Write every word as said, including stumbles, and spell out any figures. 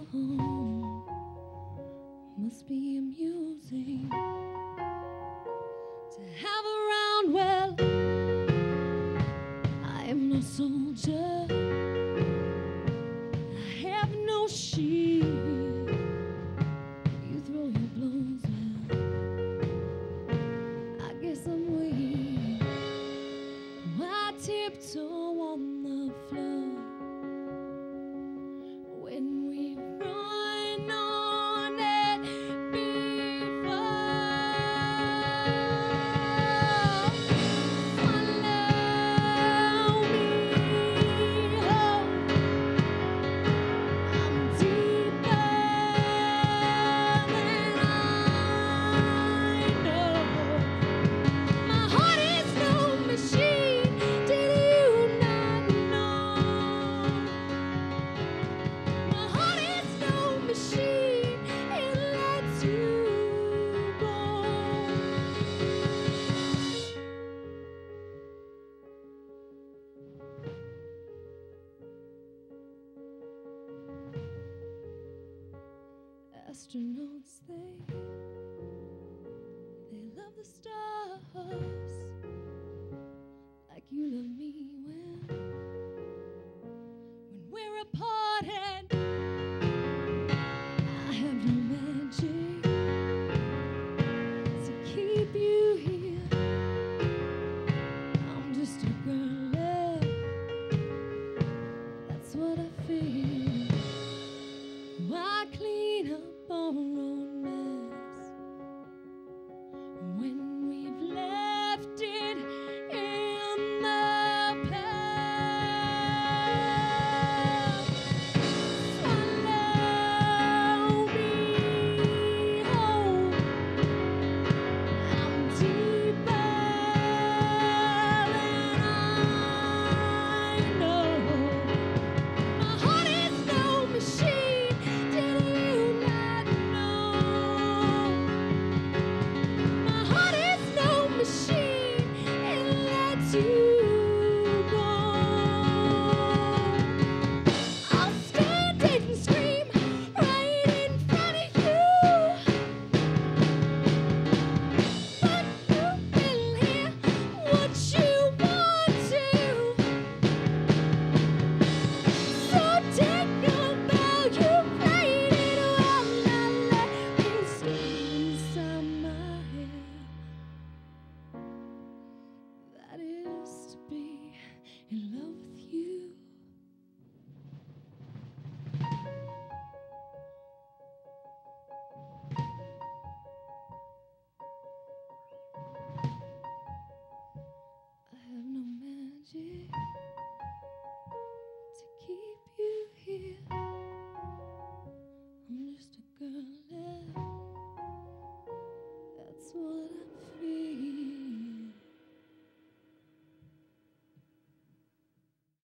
home. Must be amusing to have around. Well, I am no soldier, I have no shield. You throw your blows, well, I guess I'm weak. I tiptoe on the floor when we run on it before. Swallow me whole. I'm deeper than I know. My heart is no machine. Did you not know? My heart is no machine. It lets you go. Astronauts, they they love the stars.